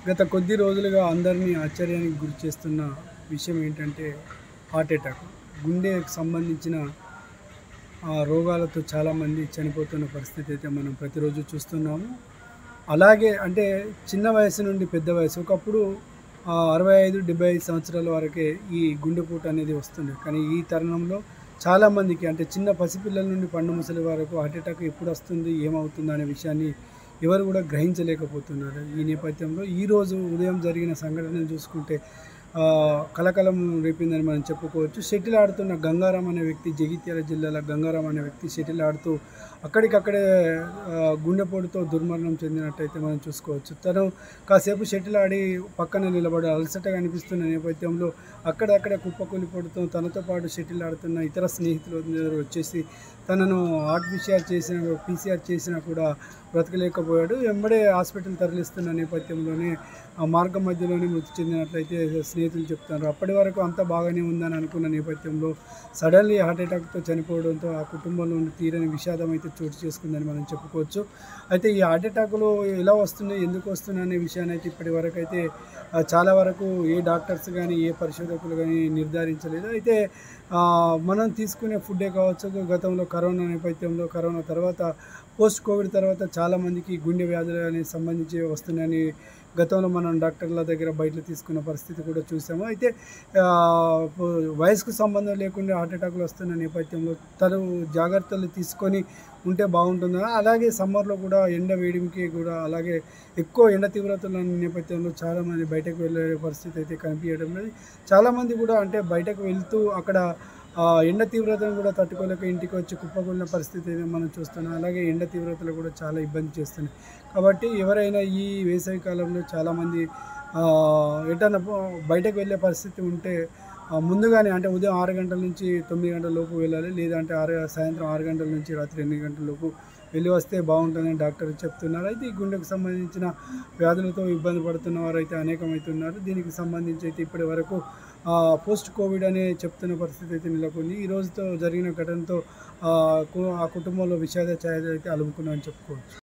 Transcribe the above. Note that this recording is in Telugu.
గత కొద్ది రోజులుగా అందరినీ ఆశ్చర్యానికి గురిచేస్తున్న విషయం ఏంటంటే హార్ట్ అటాక్. గుండెకు సంబంధించిన రోగాలతో చాలామంది చనిపోతున్న పరిస్థితి అయితే మనం ప్రతిరోజు చూస్తున్నాము. అలాగే అంటే చిన్న వయసు నుండి పెద్ద వయసు ఒకప్పుడు 65, 75 సంవత్సరాల వరకే ఈ గుండెపోటు అనేది వస్తుంది. కానీ ఈ తరుణంలో చాలామందికి అంటే చిన్న పసిపిల్లల నుండి పండు ముసలి వరకు హార్ట్ అటాక్ ఎప్పుడు వస్తుంది, ఏమవుతుంది అనే విషయాన్ని ఎవరు కూడా గ్రహించలేకపోతున్నారు. ఈ నేపథ్యంలో ఈరోజు ఉదయం జరిగిన సంఘటనను చూసుకుంటే కలకలం రేపిందని మనం చెప్పుకోవచ్చు. షటిల్ ఆడుతున్న గంగారాం అనే వ్యక్తి, జగిత్యాల జిల్లాల గంగారాం అనే వ్యక్తి షటిల్ ఆడుతూ అక్కడికక్కడే గుండెపోటుతో దుర్మరణం చెందినట్టయితే మనం చూసుకోవచ్చు. తను కాసేపు షటిల్ ఆడి పక్కన నిలబడి అలసటగా అనిపిస్తున్న నేపథ్యంలో అక్కడక్కడ కుప్పకూలిపోవడంతో తనతో పాటు షటిల్ ఆడుతున్న ఇతర స్నేహితులు వచ్చేసి తనను పీసీఆర్ చేసినా కూడా బ్రతకలేకపోయాడు. వెంబడే హాస్పిటల్ తరలిస్తున్న నేపథ్యంలోనే మార్గం మధ్యలోనే మృతి చెందినట్లయితే స్నేహితులు చెప్తున్నారు. అప్పటి వరకు అంతా బాగానే ఉందని అనుకున్న నేపథ్యంలో సడన్లీ హార్ట్ అటాక్తో చనిపోవడంతో ఆ కుటుంబంలో తీరని విషాదం అయితే చోటు చేసుకుందని మనం చెప్పుకోవచ్చు. అయితే ఈ హార్ట్ అటాకులు ఎలా వస్తున్నాయి, ఎందుకు వస్తున్నాయి అనే విషయాన్ని అయితే ఇప్పటి వరకు అయితే చాలా వరకు ఏ డాక్టర్స్ కానీ ఏ పరిశోధకులు కానీ నిర్ధారించలేదు. అయితే మనం తీసుకునే ఫుడ్డే కావచ్చు, గతంలో కరోనా నేపథ్యంలో కరోనా తర్వాత పోస్ట్ కోవిడ్ తర్వాత చాలామందికి గుండె వ్యాధులు అనేవి సంబంధించి వస్తున్నాయని గతంలో మనం డాక్టర్ల దగ్గర బయట తీసుకున్న పరిస్థితి కూడా చూసాము. అయితే వయసుకు సంబంధం లేకుండా హార్ట్ అటాక్లు వస్తున్న నేపథ్యంలో తను జాగ్రత్తలు తీసుకొని ఉంటే బాగుంటుందని, అలాగే సమ్మర్లో కూడా ఎండ వేడిమికి కూడా అలాగే ఎక్కువ ఎండ తీవ్రతల నేపథ్యంలో చాలామంది బయటకు వెళ్ళే పరిస్థితి అయితే కనిపించడం లేదు. చాలామంది కూడా అంటే బయటకు వెళ్తూ అక్కడ ఎండ తీవ్రతను కూడా తట్టుకోలేక ఇంటికి వచ్చి కుప్పకూలిన పరిస్థితి అయితే మనం చూస్తున్నాం. అలాగే ఎండ తీవ్రతలు కూడా చాలా ఇబ్బంది చేస్తున్నాయి. కాబట్టి ఎవరైనా ఈ వేసవి కాలంలో చాలామంది ఎటన్నా బయటకు వెళ్ళే పరిస్థితి ఉంటే ముందుగానే అంటే ఉదయం 6 గంటల నుంచి 9 గంటల లోపు వెళ్ళాలి, లేదంటే సాయంత్రం 6 గంటల నుంచి రాత్రి 8 గంటల లోపు వెళ్ళి వస్తే బాగుంటుందని డాక్టర్ చెప్తున్నారు. అయితే ఈ గుండెకు సంబంధించిన వ్యాధులతో ఇబ్బంది పడుతున్న వారు అయితే అనేకమవుతున్నారు. దీనికి సంబంధించి అయితే ఇప్పటి వరకు పోస్ట్ కోవిడ్ అనే చెప్తున్న పరిస్థితి అయితే నెలకొంది. ఈ రోజుతో జరిగిన ఘటనతో ఆ కుటుంబంలో విషాద ఛాయ అయితే అలుముకున్నామని చెప్పుకోవచ్చు.